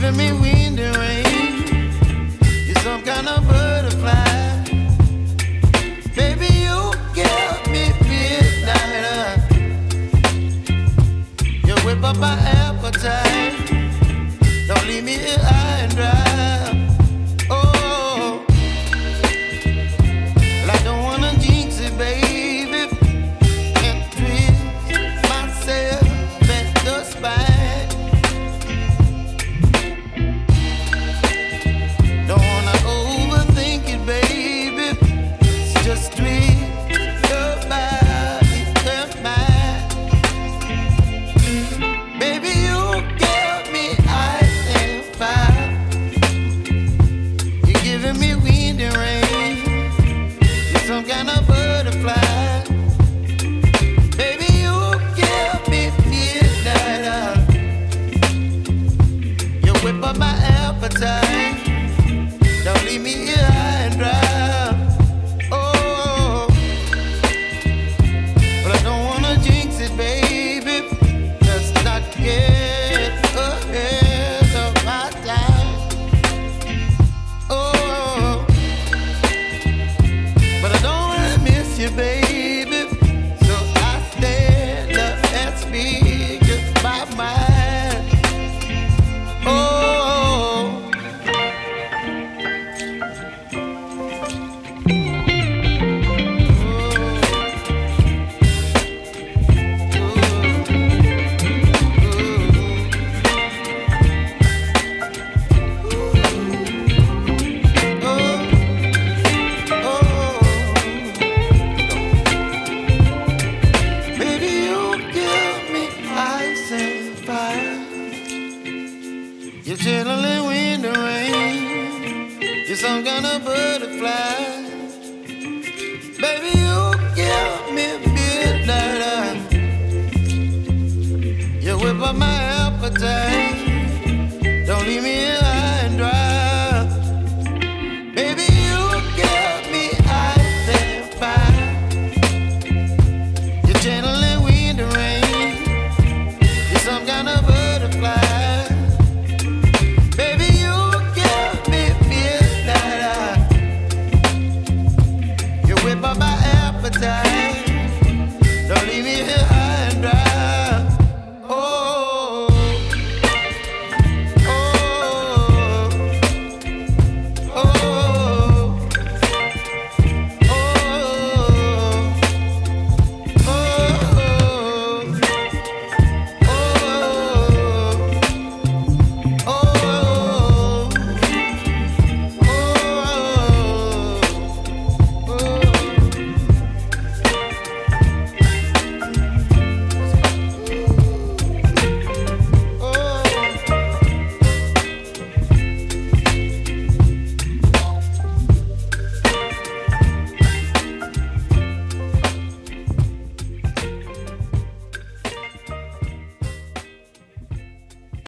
giving me wind and rain. You're some kind of butterfly. Baby, you give me midnight. You whip up my appetite. Don't leave me here high and dry. Oh, well, I don't wanna jinx it, baby, and twist myself at the spine. Don't wanna overthink it, baby. It's just twist your body and mine. Baby, you give me ice and fire. You're giving me wind and rain. You're some kind of butterfly. Baby, you give me midnight. You whip up my appetite. Don't leave me here high and dry. Oh, but I don't wanna jinx it, baby. Let's not get ahead of my time. Oh, but I don't wanna miss you, baby. So I stand up and speak my mind. Oh. Baby, you give me ice and fire. You're chilling wind and rain. You're some kind of butterfly. Baby, you give me midnight. You whip up my appetite. Don't leave me